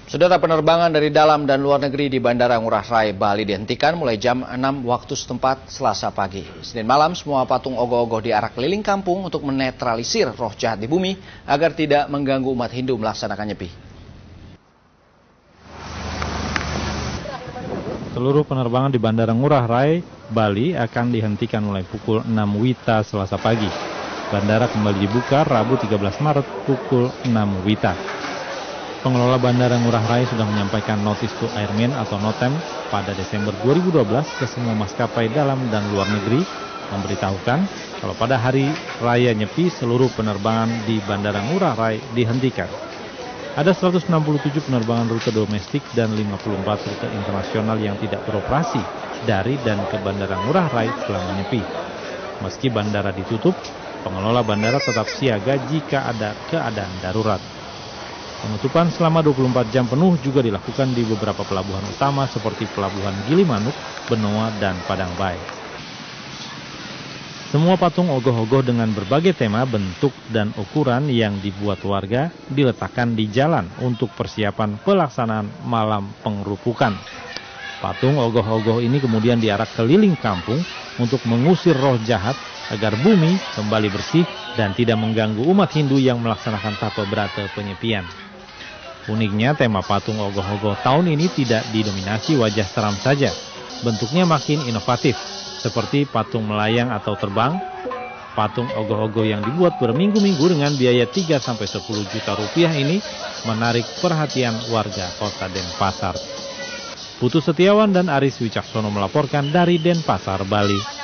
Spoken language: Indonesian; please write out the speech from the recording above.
Saudara, penerbangan dari dalam dan luar negeri di Bandara Ngurah Rai, Bali dihentikan mulai jam 6 waktu setempat Selasa pagi. Senin malam, semua patung ogoh-ogoh diarak keliling kampung untuk menetralisir roh jahat di bumi agar tidak mengganggu umat Hindu melaksanakan nyepi. Seluruh penerbangan di Bandara Ngurah Rai, Bali akan dihentikan mulai pukul 6 WITA Selasa pagi. Bandara kembali dibuka Rabu 13 Maret pukul 6 WITA. Pengelola Bandara Ngurah Rai sudah menyampaikan notice to airmen atau NOTAM pada Desember 2012 ke semua maskapai dalam dan luar negeri, memberitahukan kalau pada hari raya Nyepi seluruh penerbangan di Bandara Ngurah Rai dihentikan. Ada 167 penerbangan rute domestik dan 54 rute internasional yang tidak beroperasi dari dan ke Bandara Ngurah Rai selama Nyepi. Meski bandara ditutup, pengelola bandara tetap siaga jika ada keadaan darurat. Penutupan selama 24 jam penuh juga dilakukan di beberapa pelabuhan utama seperti Pelabuhan Gilimanuk, Benoa, dan Padangbae. Semua patung ogoh-ogoh dengan berbagai tema, bentuk, dan ukuran yang dibuat warga diletakkan di jalan untuk persiapan pelaksanaan malam pengerupukan. Patung ogoh-ogoh ini kemudian diarak keliling kampung untuk mengusir roh jahat agar bumi kembali bersih dan tidak mengganggu umat Hindu yang melaksanakan tapa berata penyepian. Uniknya, tema patung ogoh-ogoh tahun ini tidak didominasi wajah seram saja. Bentuknya makin inovatif, seperti patung melayang atau terbang. Patung ogoh-ogoh yang dibuat berminggu-minggu dengan biaya 3-10 juta rupiah ini menarik perhatian warga kota Denpasar. Putu Setiawan dan Aris Wicaksono melaporkan dari Denpasar, Bali.